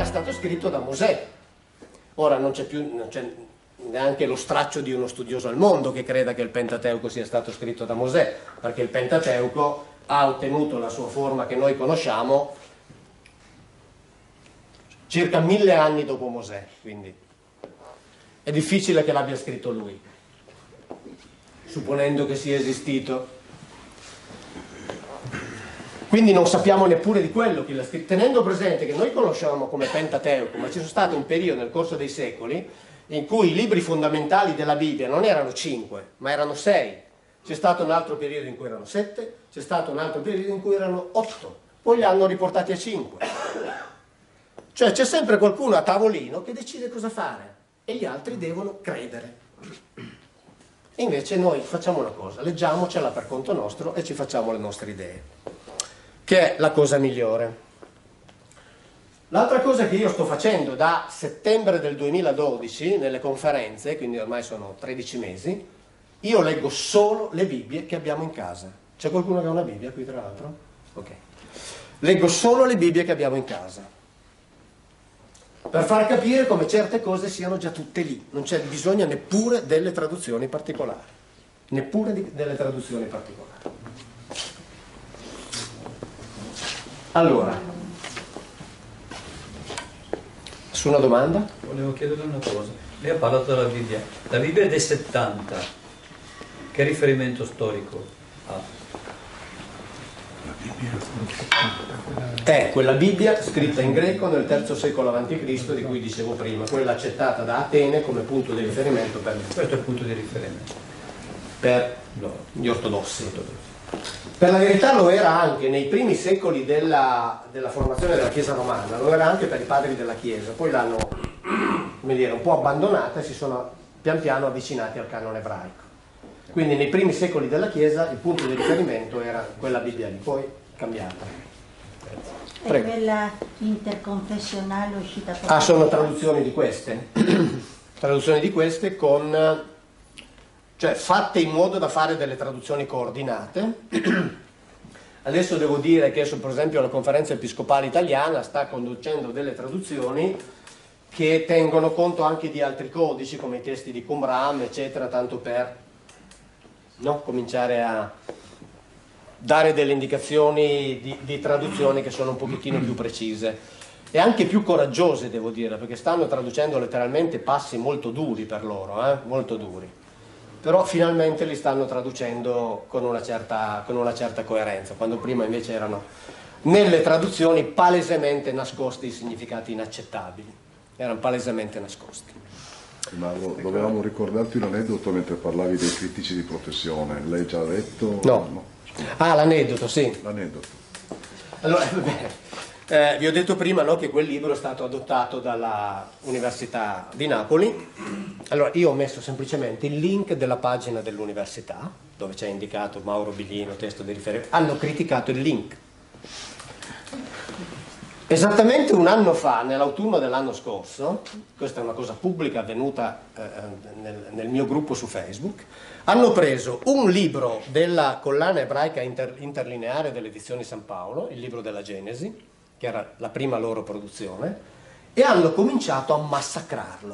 era stato scritto da Mosè. Ora non c'è neanche lo straccio di uno studioso al mondo che creda che il Pentateuco sia stato scritto da Mosè, perché il Pentateuco ha ottenuto la sua forma che noi conosciamo circa 1000 anni dopo Mosè, quindi è difficile che l'abbia scritto lui, supponendo che sia esistito. Quindi non sappiamo neppure di quello che l'ha scritto, tenendo presente che noi conosciamo come Pentateuco, ma ci sono stati un periodo nel corso dei secoli in cui i libri fondamentali della Bibbia non erano 5, ma erano 6. C'è stato un altro periodo in cui erano 7, c'è stato un altro periodo in cui erano 8, poi li hanno riportati a 5. Cioè c'è sempre qualcuno a tavolino che decide cosa fare e gli altri devono credere. E invece noi facciamo una cosa, leggiamocela per conto nostro e ci facciamo le nostre idee, che è la cosa migliore. L'altra cosa che io sto facendo da settembre del 2012 nelle conferenze, quindi ormai sono 13 mesi, io leggo solo le Bibbie che abbiamo in casa. C'è qualcuno che ha una Bibbia qui tra l'altro? Ok. Leggo solo le Bibbie che abbiamo in casa, per far capire come certe cose siano già tutte lì, non c'è bisogno neppure delle traduzioni particolari, delle traduzioni particolari. Allora, su una domanda? Volevo chiederle una cosa. Lei ha parlato della Bibbia. La Bibbia è dei 70. Che riferimento storico ha? È quella Bibbia scritta in greco nel III secolo a.C. di cui dicevo prima, quella accettata da Atene come punto di riferimento per Questo è il punto di riferimento per gli ortodossi. Per la verità lo era anche nei primi secoli della formazione della Chiesa romana, lo era anche per i padri della Chiesa, poi l'hanno, come dire, un po' abbandonata e si sono pian piano avvicinati al canone ebraico. Quindi nei primi secoli della Chiesa il punto di riferimento era quella Bibbia lì, poi cambiata. E quella interconfessionale uscita poco sono traduzioni di queste. Traduzioni di queste cioè fatte in modo da fare delle traduzioni coordinate. Adesso devo dire che per esempio la Conferenza Episcopale Italiana sta conducendo delle traduzioni che tengono conto anche di altri codici come i testi di Qumran, eccetera, tanto per cominciare a dare delle indicazioni di traduzione che sono un pochettino più precise e anche più coraggiose, devo dire, perché stanno traducendo letteralmente passi molto duri per loro, molto duri. Però finalmente li stanno traducendo con una certa coerenza, quando prima invece erano nelle traduzioni palesemente nascosti i significati inaccettabili, erano palesemente nascosti. Mauro, dovevamo ricordarti un aneddoto mentre parlavi dei critici di professione, l'hai già detto? No. L'aneddoto, sì. L'aneddoto. Allora, vi ho detto prima che quel libro è stato adottato dalla Università di Napoli. Allora, io ho messo semplicemente il link della pagina dell'università, dove c'è indicato Mauro Biglino, testo di riferimento. Hanno criticato il link. Esattamente un anno fa, nell'autunno dell'anno scorso, questa è una cosa pubblica avvenuta nel mio gruppo su Facebook, hanno preso un libro della collana ebraica interlineare delle edizioni San Paolo, il libro della Genesi, che era la prima loro produzione, e hanno cominciato a massacrarlo,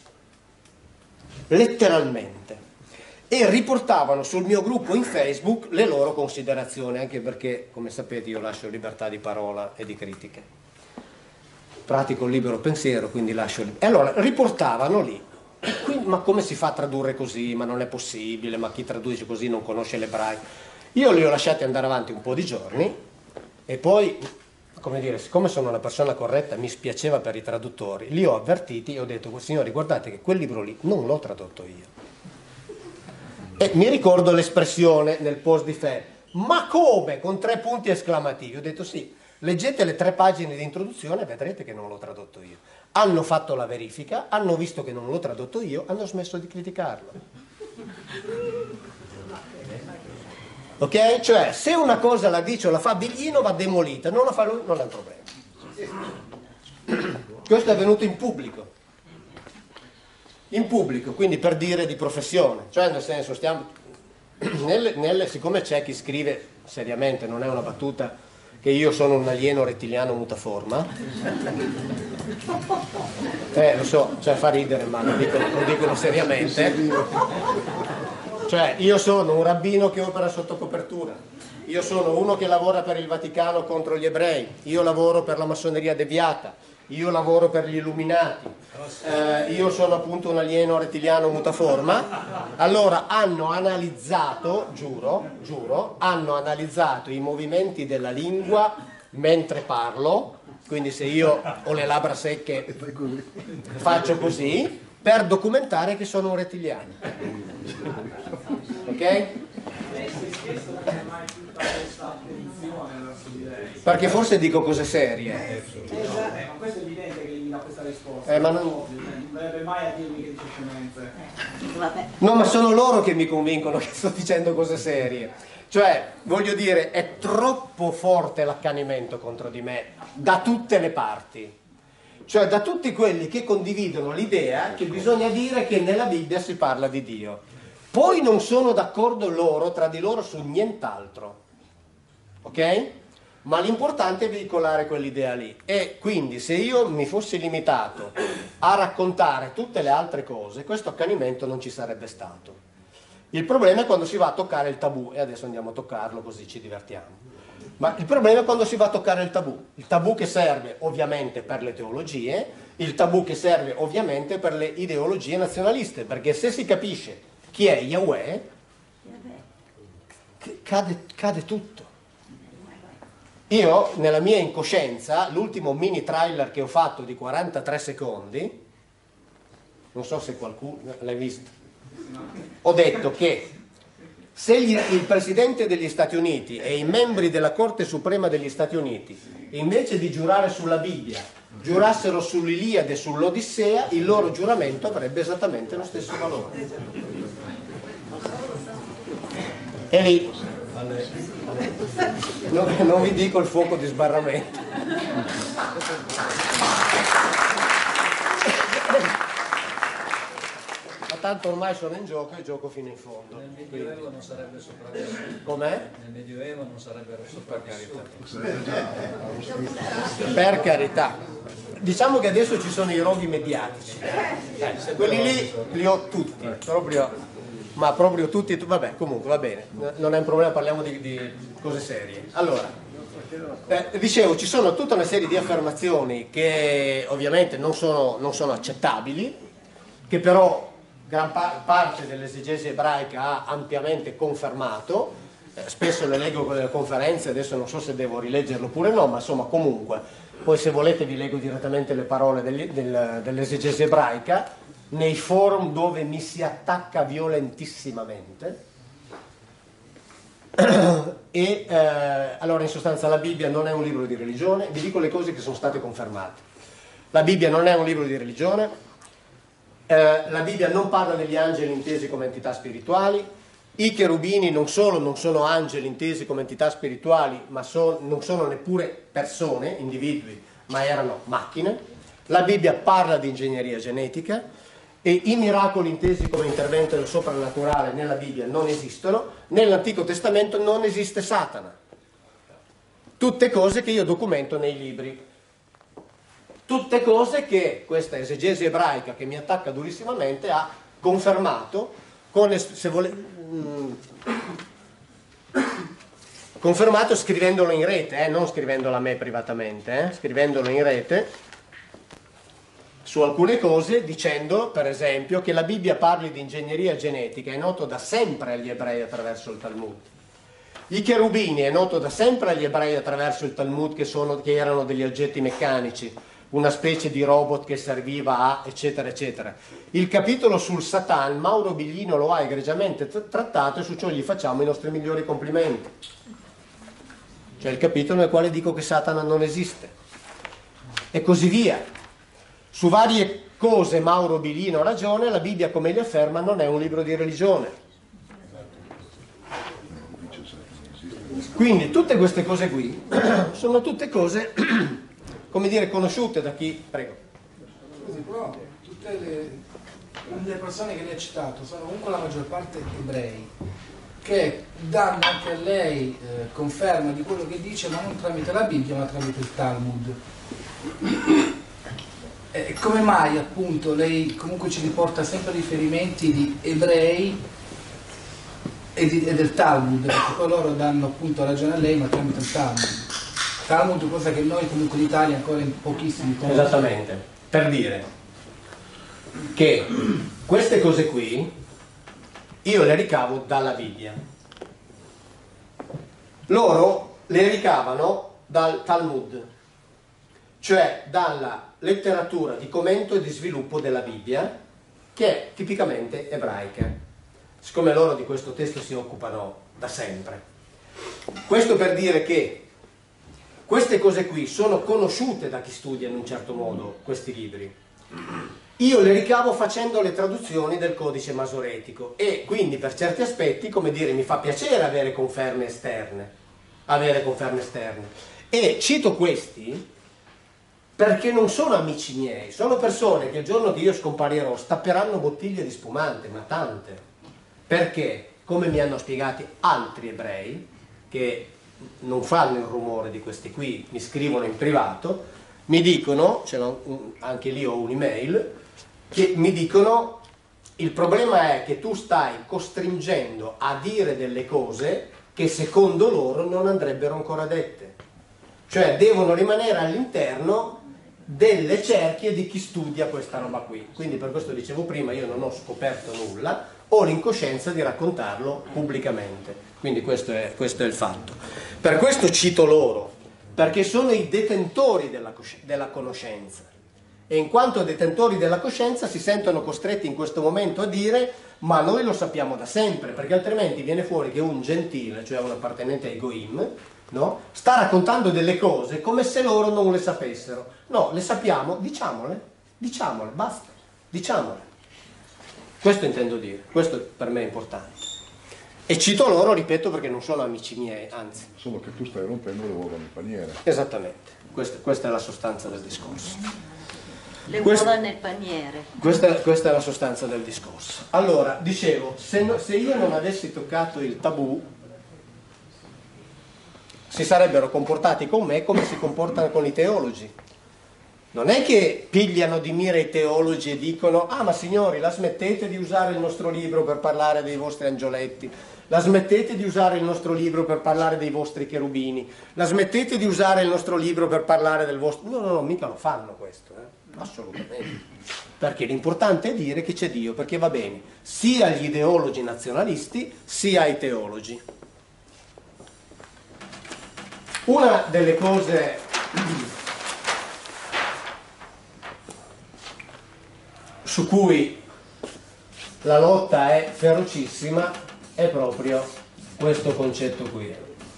letteralmente, e riportavano sul mio gruppo in Facebook le loro considerazioni, anche perché, come sapete, io lascio libertà di parola e di critiche, pratico il libero pensiero, quindi lascio e allora riportavano lì, ma come si fa a tradurre così, ma non è possibile, ma chi traduce così non conosce l'ebraico. Io li ho lasciati andare avanti un po' di giorni e poi, come dire, siccome sono una persona corretta, mi spiaceva per i traduttori, li ho avvertiti e ho detto: signori, guardate che quel libro lì non l'ho tradotto io. E mi ricordo l'espressione nel post di ma come? Con 3 punti esclamativi. Ho detto sì, leggete le 3 pagine di introduzione e vedrete che non l'ho tradotto io. Hanno fatto la verifica, hanno visto che non l'ho tradotto io, hanno smesso di criticarlo. Ok? Cioè, se una cosa la dice o la fa Biglino va demolita, non la fa lui, non è un problema. Questo è avvenuto in pubblico. In pubblico, quindi per dire di professione, cioè nel senso siccome c'è chi scrive seriamente, non è una battuta, che io sono un alieno rettiliano mutaforma. Lo so, cioè fa ridere, ma lo dicono seriamente. Cioè, io sono un rabbino che opera sotto copertura, io sono uno che lavora per il Vaticano contro gli ebrei, io lavoro per la massoneria deviata, io lavoro per gli illuminati, io sono appunto un alieno rettiliano mutaforma. Allora hanno analizzato, giuro, hanno analizzato i movimenti della lingua mentre parlo, quindi se io ho le labbra secche faccio così, per documentare che sono un rettiliano. Ok? Perché forse dico cose serie. Ma questo è evidente che gli dà questa risposta. Ma non dovrebbe mai a dirmi che dice scemenze. No, ma sono loro che mi convincono che sto dicendo cose serie. Cioè, voglio dire, è troppo forte l'accanimento contro di me, da tutte le parti. Cioè, da tutti quelli che condividono l'idea che bisogna dire che nella Bibbia si parla di Dio. Poi non sono d'accordo loro, tra di loro, su nient'altro. Ok? Ma l'importante è veicolare quell'idea lì. E quindi se io mi fossi limitato a raccontare tutte le altre cose, questo accanimento non ci sarebbe stato. Il problema è quando si va a toccare il tabù, e adesso andiamo a toccarlo così ci divertiamo. Ma il problema è quando si va a toccare il tabù che serve ovviamente per le teologie, il tabù che serve ovviamente per le ideologie nazionaliste, perché se si capisce chi è Yahweh, cade tutto. Io, nella mia incoscienza, l'ultimo mini trailer che ho fatto di 43 secondi, non so se qualcuno l'hai visto, ho detto che se il Presidente degli Stati Uniti e i membri della Corte Suprema degli Stati Uniti, invece di giurare sulla Bibbia, giurassero sull'Iliade e sull'Odissea, il loro giuramento avrebbe esattamente lo stesso valore. E lì non vi dico il fuoco di sbarramento. Ma tanto ormai sono in gioco e gioco fino in fondo. Nel Medioevo non sarebbe sopravvissuto. Com'è? Nel Medioevo non sarebbero sopravvissuti. Per carità. Diciamo che adesso ci sono i roghi mediatici. Quelli lì li ho tutti, ma proprio tutti, vabbè, comunque va bene, non è un problema, parliamo di cose serie. Allora, dicevo, ci sono tutta una serie di affermazioni che ovviamente non sono accettabili, che però gran parte dell'esegesi ebraica ha ampiamente confermato, spesso le leggo con le conferenze, adesso non so se devo rileggerlo oppure no, ma insomma comunque, poi se volete vi leggo direttamente le parole dell'esegesi ebraica, nei forum dove mi si violentissimamente. E allora in sostanza la Bibbia non è un libro di religione, vi dico le cose che sono state confermate. La Bibbia non è un libro di religione, la Bibbia non parla degli angeli intesi come entità spirituali, i cherubini non solo non sono angeli intesi come entità spirituali, ma non sono neppure persone, individui, ma erano macchine. La Bibbia parla di ingegneria genetica, e i miracoli intesi come intervento del soprannaturale nella Bibbia non esistono, nell'Antico Testamento non esiste Satana. Tutte cose che io documento nei libri. Tutte cose che questa esegesi ebraica che mi attacca durissimamente ha confermato, confermato scrivendolo in rete, non scrivendolo a me privatamente, scrivendolo in rete, su alcune cose, dicendo per esempio che la Bibbia parli di ingegneria genetica è noto da sempre agli ebrei attraverso il Talmud. I cherubini è noto da sempre agli ebrei attraverso il Talmud che erano degli oggetti meccanici, una specie di robot che serviva a eccetera eccetera. Il capitolo sul Satan Mauro Biglino lo ha egregiamente trattato e su ciò gli facciamo i nostri migliori complimenti. Cioè il capitolo nel quale dico che Satana non esiste. E così via. Su varie cose Mauro Bilino ha ragione, la Bibbia, come gli afferma, non è un libro di religione. Quindi tutte queste cose qui sono tutte cose, come dire, conosciute da chi... Prego. Così, però tutte le persone che lei ha citato sono comunque la maggior parte ebrei, che danno anche a lei conferma di quello che dice, ma non tramite la Bibbia, ma tramite il Talmud. Come mai appunto lei comunque ci riporta sempre riferimenti di ebrei e del Talmud, perché poi loro danno appunto ragione a lei, ma tramite il Talmud, cosa che noi comunque in Italia ancora in pochissimi conosciamo. Esattamente, per dire che queste cose qui io le ricavo dalla Bibbia, loro le ricavano dal Talmud, cioè dalla letteratura di commento e di sviluppo della Bibbia, che è tipicamente ebraica, siccome loro di questo testo si occupano da sempre. Questo per dire che queste cose qui sono conosciute da chi studia in un certo modo questi libri. Io le ricavo facendo le traduzioni del codice masoretico e quindi per certi aspetti, come dire, mi fa piacere avere conferme esterne. E cito questi perché non sono amici miei, sono persone che il giorno che io scomparirò stapperanno bottiglie di spumante, ma tante. Perché, come mi hanno spiegati altri ebrei, che non fanno il rumore di questi qui, mi scrivono in privato, mi dicono, anche lì ho un'email, che mi dicono: il problema è che tu stai costringendo a dire delle cose che secondo loro non andrebbero ancora dette, cioè devono rimanere all'interno delle cerchie di chi studia questa roba qui. Quindi per questo dicevo prima, io non ho scoperto nulla, ho l'incoscienza di raccontarlo pubblicamente, quindi questo è il fatto. Per questo cito loro, perché sono i detentori della conoscenza. E in quanto detentori della coscienza si sentono costretti in questo momento a dire: ma noi lo sappiamo da sempre, perché altrimenti viene fuori che un gentile, cioè un appartenente ai Goim, no? Sta raccontando delle cose come se loro non le sapessero. No, le sappiamo, diciamole, basta, diciamole. Questo intendo dire, questo per me è importante. E cito loro, ripeto, perché non sono amici miei, anzi. Solo che tu stai rompendo le uova nel paniere. Esattamente, questa è la sostanza del discorso. Le uova nel paniere. Questa è la sostanza del discorso. Allora, dicevo, se io non avessi toccato il tabù, si sarebbero comportati con me come si comportano con i teologi. Non è che pigliano di mira i teologi e dicono: ah, ma signori, la smettete di usare il nostro libro per parlare dei vostri angioletti, la smettete di usare il nostro libro per parlare dei vostri cherubini, la smettete di usare il nostro libro per parlare del vostro... No, mica lo fanno questo, assolutamente. Perché l'importante è dire che c'è Dio, perché va bene sia agli ideologi nazionalisti sia ai teologi. Una delle cose su cui la lotta è ferocissima è proprio questo concetto qui.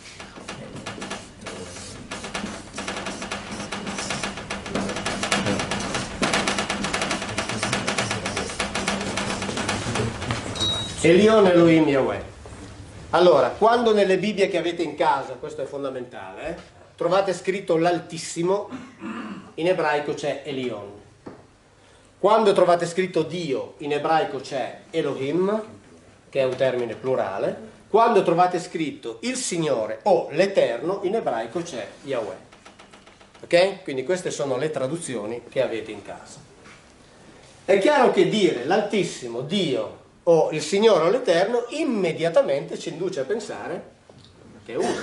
Elion Elohim Yahweh. Allora, quando nelle Bibbie che avete in casa, questo è fondamentale, trovate scritto l'Altissimo, in ebraico c'è Elion. Quando trovate scritto Dio, in ebraico c'è Elohim, che è un termine plurale. Quando trovate scritto il Signore o l'Eterno, in ebraico c'è Yahweh. Ok? Quindi queste sono le traduzioni che avete in casa. È chiaro che dire l'Altissimo, Dio o il Signore o l'Eterno immediatamente ci induce a pensare che è uno.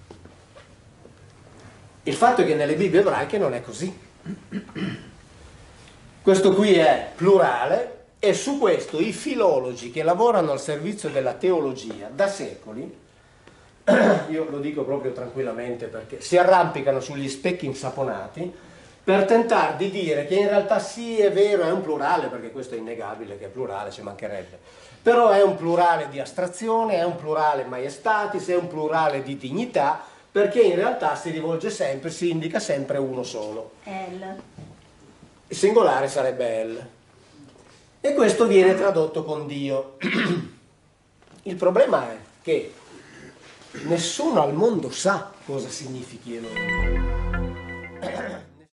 Il fatto è che nelle Bibbie ebraiche non è così. Questo qui è plurale e su questo i filologi che lavorano al servizio della teologia da secoli, io lo dico proprio tranquillamente perché si arrampicano sugli specchi insaponati per tentare di dire che in realtà sì, è vero, è un plurale, perché questo è innegabile che è plurale, ci mancherebbe, però è un plurale di astrazione, è un plurale maiestatis, è un plurale di dignità, perché in realtà si rivolge sempre, si indica sempre uno solo. Il singolare sarebbe El. E questo viene tradotto con Dio. Il problema è che nessuno al mondo sa cosa significhi Elohim.